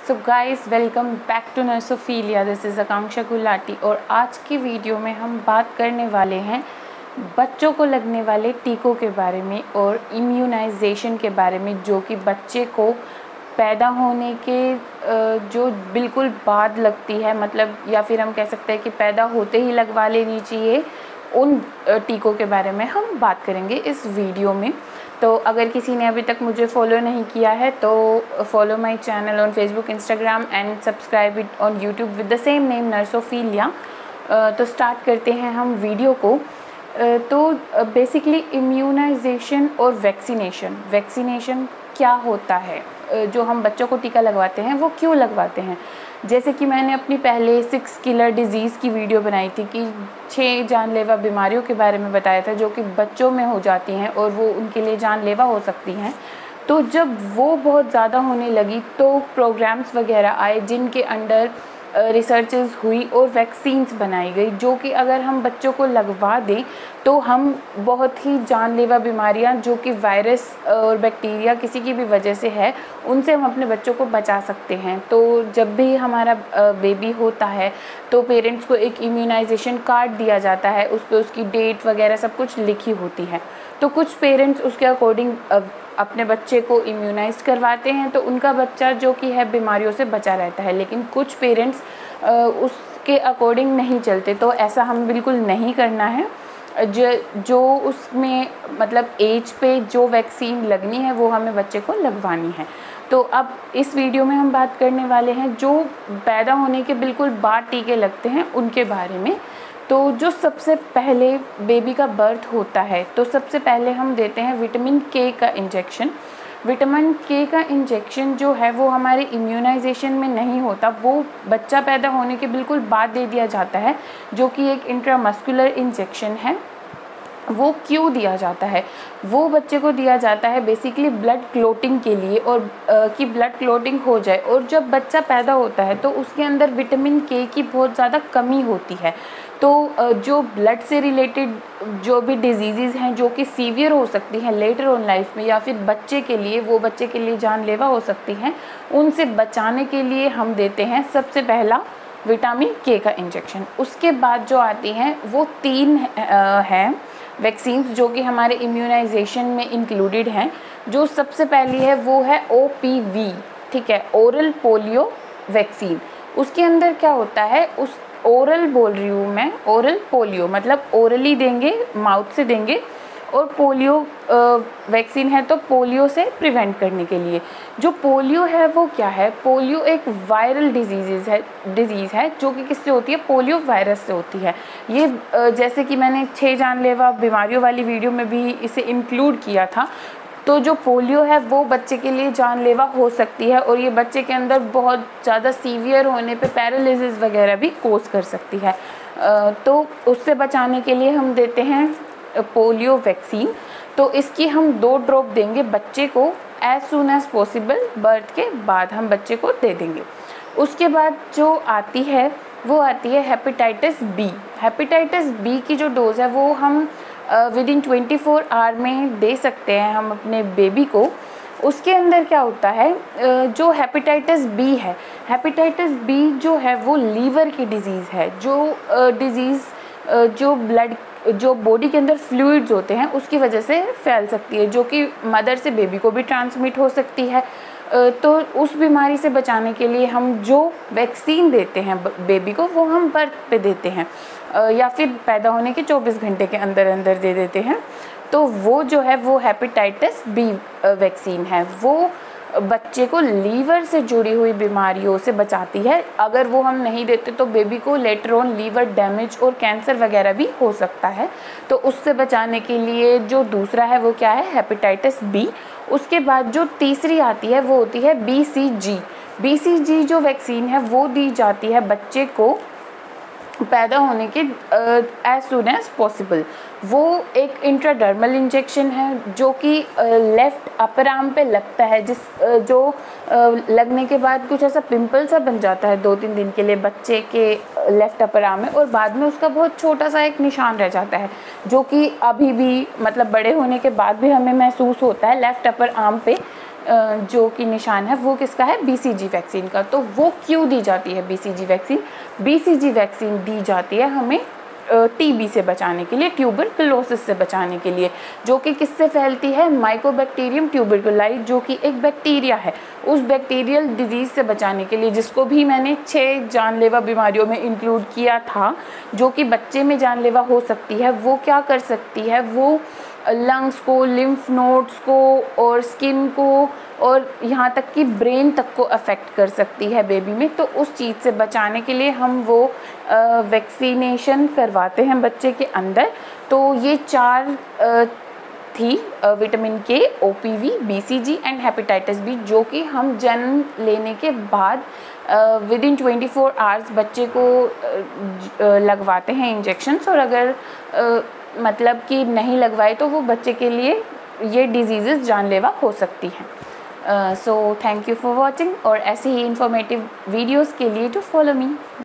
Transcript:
So guys, welcome back to Nursophilia. This is Akanksha Gulati और आज की वीडियो में हम बात करने वाले हैं बच्चों को लगने वाले टीकों के बारे में और इम्यूनाइजेशन के बारे में, जो कि बच्चे को पैदा होने के जो बिल्कुल बाद लगती है, मतलब या फिर हम कह सकते हैं कि पैदा होते ही लगवा लेनी चाहिए। उन टीकों के बारे में हम बात करेंगे इस वीडियो में। तो अगर किसी ने अभी तक मुझे फॉलो नहीं किया है तो follow my channel on Facebook, Instagram and subscribe it on YouTube with the same name Nursophilia. तो स्टार्ट करते हैं हम वीडियो को। तो बेसिकली इम्यूनाइजेशन और वैक्सीनेशन क्या होता है, जो हम बच्चों को टीका लगवाते हैं वो क्यों लगवाते हैं। जैसे कि मैंने अपनी पहले 6 किलर डिजीज़ की वीडियो बनाई थी कि 6 जानलेवा बीमारियों के बारे में बताया था जो कि बच्चों में हो जाती हैं और वो उनके लिए जानलेवा हो सकती हैं। तो जब वो बहुत ज़्यादा होने लगी तो प्रोग्राम्स वगैरह आए जिनके अंडर रिसर्चेस हुई और वैक्सीन्स बनाई गई, जो कि अगर हम बच्चों को लगवा दें तो हम बहुत ही जानलेवा बीमारियां जो कि वायरस और बैक्टीरिया किसी की भी वजह से है, उनसे हम अपने बच्चों को बचा सकते हैं। तो जब भी हमारा बेबी होता है तो पेरेंट्स को एक इम्यूनाइजेशन कार्ड दिया जाता है, उस पर उसकी डेट वगैरह सब कुछ लिखी होती है। तो कुछ पेरेंट्स उसके अकॉर्डिंग अपने बच्चे को इम्यूनाइज करवाते हैं तो उनका बच्चा जो कि है बीमारियों से बचा रहता है, लेकिन कुछ पेरेंट्स उसके अकॉर्डिंग नहीं चलते। तो ऐसा हम बिल्कुल नहीं करना है। जो उसमें मतलब एज पे जो वैक्सीन लगनी है वो हमें बच्चे को लगवानी है। तो अब इस वीडियो में हम बात करने वाले हैं जो पैदा होने के बिल्कुल बाद टीके लगते हैं उनके बारे में। तो जो सबसे पहले बेबी का बर्थ होता है तो सबसे पहले हम देते हैं विटामिन के का इंजेक्शन। विटामिन के का इंजेक्शन जो है वो हमारे इम्यूनाइजेशन में नहीं होता, वो बच्चा पैदा होने के बिल्कुल बाद दे दिया जाता है, जो कि एक इंट्रामस्कुलर इंजेक्शन है। वो क्यों दिया जाता है? वो बच्चे को दिया जाता है बेसिकली ब्लड क्लोटिंग के लिए, और कि ब्लड क्लोटिंग हो जाए। और जब बच्चा पैदा होता है तो उसके अंदर विटामिन के की बहुत ज़्यादा कमी होती है। तो जो ब्लड से रिलेटेड जो भी डिजीज़ हैं जो कि सीवियर हो सकती हैं लेटर ऑन लाइफ में, या फिर बच्चे के लिए जानलेवा हो सकती हैं, उनसे बचाने के लिए हम देते हैं सबसे पहला विटामिन के का इंजेक्शन। उसके बाद जो आती हैं वो 3 हैं वैक्सीन्स जो कि हमारे इम्यूनाइजेशन में इंक्लूडेड हैं। जो सबसे पहली है वो है OPV, ठीक है, ओरल पोलियो वैक्सीन। उसके अंदर क्या होता है, उस ओरल बोल रही हूँ मैं, ओरल पोलियो मतलब ओरली देंगे, माउथ से देंगे, और पोलियो वैक्सीन है तो पोलियो से प्रिवेंट करने के लिए। जो पोलियो है वो क्या है? पोलियो एक वायरल डिजीज़ है जो कि किससे होती है? पोलियो वायरस से होती है। ये जैसे कि मैंने 6 जानलेवा बीमारियों वाली वीडियो में भी इसे इंक्लूड किया था। तो जो पोलियो है वो बच्चे के लिए जानलेवा हो सकती है और ये बच्चे के अंदर बहुत ज़्यादा सीवियर होने पे पैरालिसिस वगैरह भी कोज कर सकती है। तो उससे बचाने के लिए हम देते हैं पोलियो वैक्सीन। तो इसकी हम 2 ड्रॉप देंगे बच्चे को as soon as possible, birth के बाद हम बच्चे को दे देंगे। उसके बाद जो आती है वो आती है हेपेटाइटिस बी। हेपेटाइटिस बी की जो डोज़ है वो हम विदिन 24 आवर में दे सकते हैं हम अपने बेबी को। उसके अंदर क्या होता है, जो हेपेटाइटिस बी है, हेपेटाइटिस बी जो है वो लीवर की डिजीज़ है। जो बॉडी के अंदर फ्लूइड्स होते हैं उसकी वजह से फैल सकती है, जो कि मदर से बेबी को भी ट्रांसमिट हो सकती है। तो उस बीमारी से बचाने के लिए हम जो वैक्सीन देते हैं बेबी को वो हम बर्थ पे देते हैं, या फिर पैदा होने के 24 घंटे के अंदर अंदर दे देते हैं। तो वो जो है वो हेपेटाइटिस बी वैक्सीन है। वो बच्चे को लीवर से जुड़ी हुई बीमारियों से बचाती है। अगर वो हम नहीं देते तो बेबी को लेटर ऑन लीवर डैमेज और कैंसर वगैरह भी हो सकता है। तो उससे बचाने के लिए जो दूसरा है वो क्या है? Hepatitis B. उसके बाद जो तीसरी आती है वो होती है BCG। BCG जो वैक्सीन है वो दी जाती है बच्चे को पैदा होने के एज सून एज पॉसिबल। वो एक इंट्राडर्मल इंजेक्शन है जो कि लेफ़्ट अपर आर्म पे लगता है, जो लगने के बाद कुछ ऐसा पिंपल सा बन जाता है 2-3 दिन के लिए बच्चे के लेफ़्ट अपर आर्म में, और बाद में उसका बहुत छोटा सा एक निशान रह जाता है जो कि अभी भी मतलब बड़े होने के बाद भी हमें महसूस होता है लेफ़्ट अपर आर्म पे। जो कि निशान है वो किसका है, BCG वैक्सीन का। तो वो क्यों दी जाती है BCG वैक्सीन? BCG वैक्सीन दी जाती है हमें TB से बचाने के लिए, ट्यूबरकुलोसिस से बचाने के लिए, जो कि किससे फैलती है, माइकोबैक्टीरियम ट्यूबरकुलाई, जो कि एक बैक्टीरिया है। उस बैक्टीरियल डिजीज़ से बचाने के लिए, जिसको भी मैंने 6 जानलेवा बीमारियों में इंक्लूड किया था, जो कि बच्चे में जानलेवा हो सकती है, वो क्या कर सकती है, वो लंग्स को, लिम्फ नोड्स को और स्किन को और यहाँ तक कि ब्रेन तक को अफेक्ट कर सकती है बेबी में। तो उस चीज़ से बचाने के लिए हम वो वैक्सीनेशन करवाते हैं बच्चे के अंदर। तो ये 4 थी, vitamin K, OPV, BCG and hepatitis B, जो कि हम जन्म लेने के बाद विदिन 24 आवर्स बच्चे को लगवाते हैं इंजेक्शंस। और अगर मतलब कि नहीं लगवाए तो वो बच्चे के लिए ये डिजीज़ेस जानलेवा हो सकती हैं। सो थैंक यू फॉर वॉचिंग, और ऐसे ही इंफॉर्मेटिव वीडियोज़ के लिए टू फॉलो मी।